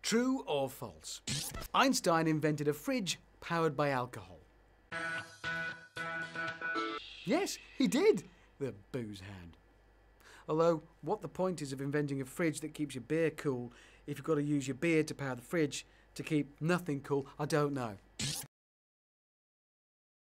True or false? Einstein invented a fridge powered by alcohol. Yes, he did, the booze hound. Although, what the point is of inventing a fridge that keeps your beer cool if you've got to use your beer to power the fridge to keep nothing cool, I don't know.